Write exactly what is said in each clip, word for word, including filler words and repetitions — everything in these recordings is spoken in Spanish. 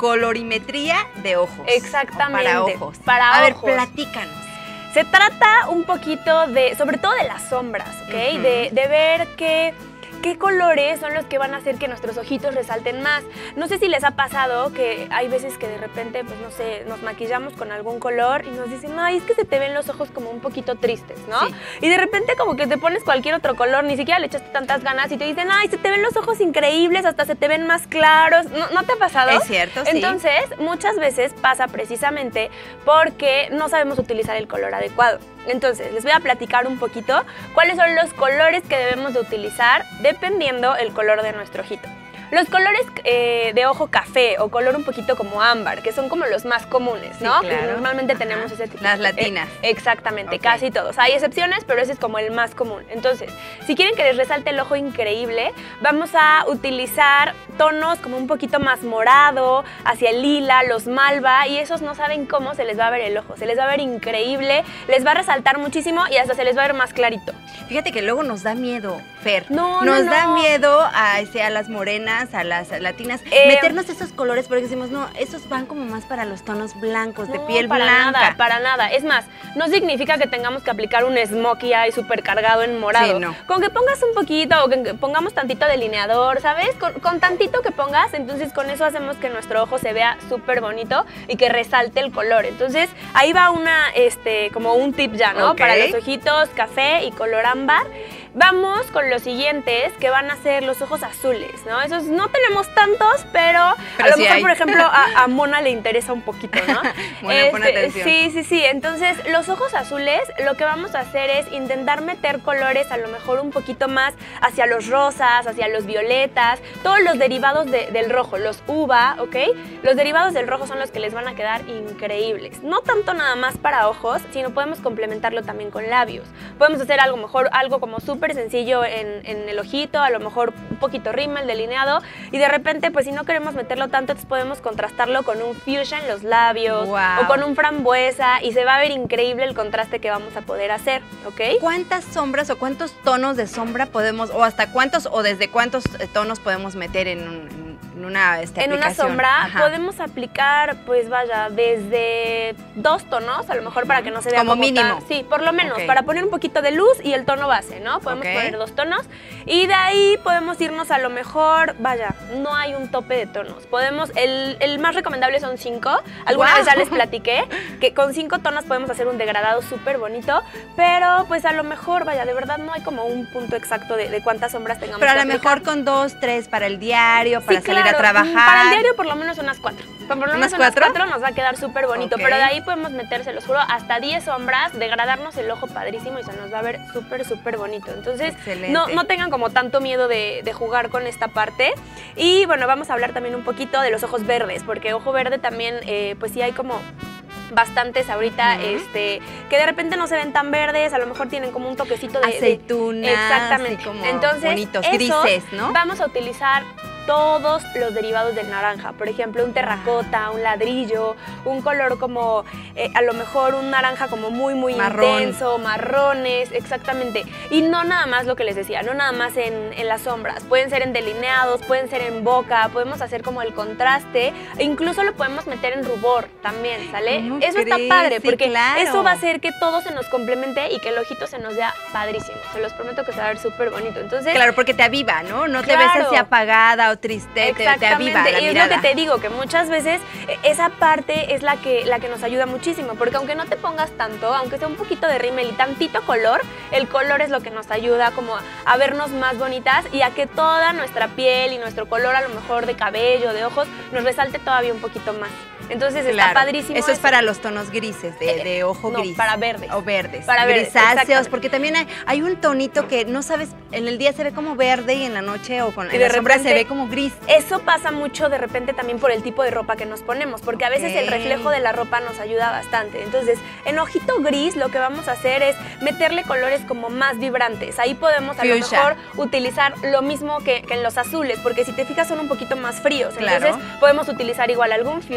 colorimetría de ojos. Exactamente. Para ojos. Para A ojos. ver, platícanos. Se trata un poquito de, sobre todo de las sombras, ¿ok? Uh-huh. de, de ver que... ¿Qué colores son los que van a hacer que nuestros ojitos resalten más? No sé si les ha pasado que hay veces que de repente, pues no sé, nos maquillamos con algún color y nos dicen, ay, es que se te ven los ojos como un poquito tristes, ¿no? Sí. Y de repente como que te pones cualquier otro color, ni siquiera le echaste tantas ganas y te dicen, ay, se te ven los ojos increíbles, hasta se te ven más claros. ¿No, ¿no te ha pasado? Es cierto, sí. Entonces, muchas veces pasa precisamente porque no sabemos utilizar el color adecuado. Entonces, les voy a platicar un poquito cuáles son los colores que debemos de utilizar dependiendo el color de nuestro ojito. Los colores eh, de ojo café o color un poquito como ámbar, que son como los más comunes, ¿no? Sí, claro. Normalmente Ajá. tenemos ese tipo. Las latinas. Eh, exactamente, Okay. casi todos. Hay excepciones, pero ese es como el más común. Entonces, si quieren que les resalte el ojo increíble, vamos a utilizar tonos como un poquito más morado, hacia el lila, los malva, y esos no saben cómo se les va a ver el ojo. Se les va a ver increíble, les va a resaltar muchísimo y hasta se les va a ver más clarito. Fíjate que luego nos da miedo, Fer. No, Nos no, da no. miedo a, a las morenas, a las latinas, Eh, meternos esos colores porque decimos, no, esos van como más para los tonos blancos, de No, piel para blanca. nada, para nada. Es más, no significa que tengamos que aplicar un smokey eye súper cargado en morado. Sí, no. Con que pongas un poquito o que pongamos tantito delineador, ¿sabes? Con, con tantito que pongas, entonces con eso hacemos que nuestro ojo se vea súper bonito y que resalte el color. Entonces, ahí va una, este, como un tip ya, ¿no? Ok. Para los ojitos café y color ámbar. Vamos con los siguientes, que van a ser los ojos azules, ¿no? Esos no tenemos tantos, pero, Pero a lo sí mejor, hay. por ejemplo, a, a Mona le interesa un poquito, ¿no? Mona, pon atención. Sí, sí, sí. Entonces, los ojos azules, lo que vamos a hacer es intentar meter colores a lo mejor un poquito más hacia los rosas, hacia los violetas, todos los derivados de- del rojo, los uva, ¿ok? Los derivados del rojo son los que les van a quedar increíbles. No tanto nada más para ojos, sino podemos complementarlo también con labios. Podemos hacer algo mejor, algo como súper sencillo en, en el ojito, a lo mejor un poquito rímel, delineado, y de repente, pues si no queremos meterlo tanto, entonces podemos contrastarlo con un fuchsia en los labios, Wow. o con un frambuesa, y se va a ver increíble el contraste que vamos a poder hacer, ¿ok? ¿Cuántas sombras o cuántos tonos de sombra podemos, o hasta cuántos, o desde cuántos eh, tonos podemos meter en, un- en una este, En una aplicación? sombra Ajá. podemos aplicar, pues vaya, desde dos tonos, a lo mejor para que no se vea Como como mínimo. tan- sí, por lo menos, Ok. para poner un poquito de luz y el tono base, ¿no? Podemos Ok. poner dos tonos y de ahí podemos irnos a lo mejor, vaya, no hay un tope de tonos. Podemos, el, el más recomendable son cinco. Alguna Guau. vez ya les platiqué que con cinco tonos podemos hacer un degradado súper bonito, pero pues a lo mejor, vaya, de verdad no hay como un punto exacto de, de cuántas sombras tengamos Pero a que lo aplicar. mejor con dos, tres para el diario, para Sí, salir claro. a trabajar. Para el diario por lo menos unas cuatro. Por lo menos ¿Unas unas cuatro? cuatro nos va a quedar súper bonito. Ok. Pero de ahí podemos meter, se los juro, hasta diez sombras, degradarnos el ojo padrísimo y se nos va a ver súper, súper bonito. Entonces, Excelente. no, no tengan como tanto miedo de, de jugar con esta parte. Y bueno, vamos a hablar también un poquito de los ojos verdes, porque ojo verde también, eh, pues sí hay como bastantes ahorita, Ujú. este, que de repente no se ven tan verdes, a lo mejor tienen como un toquecito de... de- Aceitunas, Exactamente. así como Entonces, bonitos, esos grises, ¿no? Vamos a utilizar todos los derivados del naranja. Por ejemplo, un terracota, un ladrillo, un color como, eh, a lo mejor un naranja como muy, muy Marrón. intenso, marrones, exactamente. Y no nada más lo que les decía, no nada más en, en las sombras. Pueden ser en delineados, pueden ser en boca, podemos hacer como el contraste, e incluso lo podemos meter en rubor también, ¿sale? ¿Cómo Eso está crees? padre, Sí, porque claro. eso va a hacer que todo se nos complemente y que el ojito se nos vea padrísimo. Se los prometo que se va a ver súper bonito. Entonces, Claro, porque te aviva, ¿no? No te Claro. ves así apagada o triste, te, te exactamente, aviva la y es mirada. lo que te digo, que muchas veces eh, esa parte es la que, la que nos ayuda muchísimo, porque aunque no te pongas tanto, aunque sea un poquito de rímel y tantito color, el color es lo que nos ayuda como a vernos más bonitas y a que toda nuestra piel y nuestro color, a lo mejor de cabello, de ojos, nos resalte todavía un poquito más. Entonces está Claro. padrísimo. Eso es para los tonos grises, de, de ojo no, gris. para verdes. O verdes. Para verdes, grisáceos, exactamente. porque también hay, hay un tonito que no sabes, en el día se ve como verde y en la noche o con Y en de la sombra se repente- ve como gris. Eso pasa mucho de repente también por el tipo de ropa que nos ponemos, porque a veces el Ok. reflejo de la ropa nos ayuda bastante. Entonces, en ojito gris lo que vamos a hacer es meterle colores como más vibrantes. Ahí podemos a lo Fuchsia. mejor utilizar lo mismo que, que en los azules, porque si te fijas son un poquito más fríos. Claro. Entonces, podemos utilizar igual algún fuchsia, un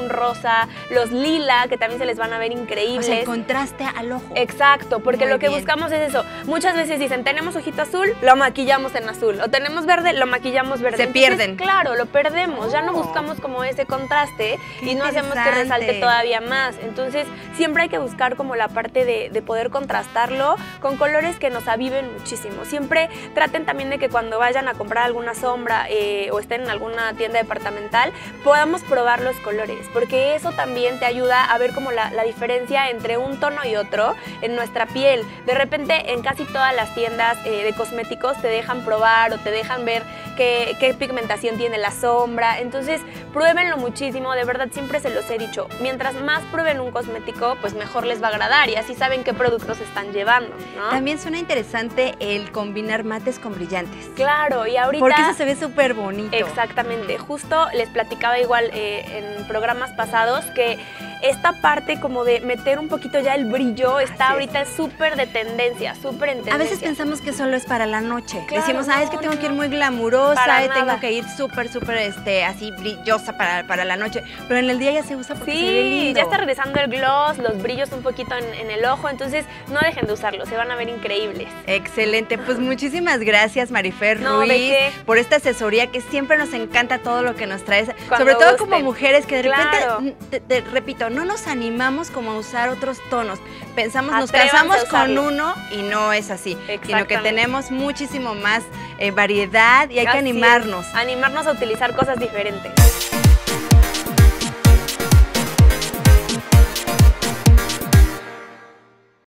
un rosa, los lila, que también se les van a ver increíbles. O sea, el contraste al ojo. Exacto, porque Muy lo que bien. buscamos es eso. Muchas veces dicen, tenemos ojito azul, lo maquillamos en azul. O tenemos verde, lo maquillamos verde. Se Entonces, pierden. Claro, lo perdemos. Ya no Oh. buscamos como ese contraste Qué y no hacemos que interesante. resalte todavía más. Entonces, siempre hay que buscar como la parte de, de poder contrastarlo con colores que nos aviven muchísimo. Siempre traten también de que cuando vayan a comprar alguna sombra eh, o estén en alguna tienda departamental, podamos probar los colores, porque eso también te ayuda a ver como la, la diferencia entre un tono y otro en nuestra piel. De repente, en casi todas las tiendas eh, de cosméticos te dejan probar o te dejan ver qué, qué pigmentación tiene la sombra. Entonces, pruébenlo muchísimo. De verdad, siempre se los he dicho. Mientras más prueben un cosmético, pues mejor les va a agradar y así saben qué productos están llevando, ¿no? También suena interesante el combinar mates con brillantes. Claro, y ahorita... Porque eso se ve súper bonito. Exactamente. Justo les platicaba igual eh, en programas pasados que esta parte como de meter un poquito ya el brillo está Así es. ahorita súper de tendencia, súper en tendencia. A veces pensamos que solo es para la noche. Claro, Decimos, ah, es que no, tengo no, que ir no. muy glamurosa, Para y tengo nada. que ir súper, súper, este, así brillosa para, para la noche. Pero en el día ya se usa porque se ve Sí, lindo. ya está regresando el gloss, los brillos un poquito en, en el ojo, entonces no dejen de usarlo, se van a ver increíbles. Excelente, pues muchísimas gracias Marifer No, Ruiz ¿de qué? por esta asesoría que siempre nos encanta todo lo que nos traes, Cuando sobre todo gusten. como mujeres que de repente, Claro. n- te, te repito, no nos animamos como a usar otros tonos, pensamos, nos Atrévanse a casamos con usarlo. uno y no es así, sino que Exactamente. tenemos muchísimo más eh, variedad y hay que Así es. animarnos. Animarnos a utilizar cosas diferentes.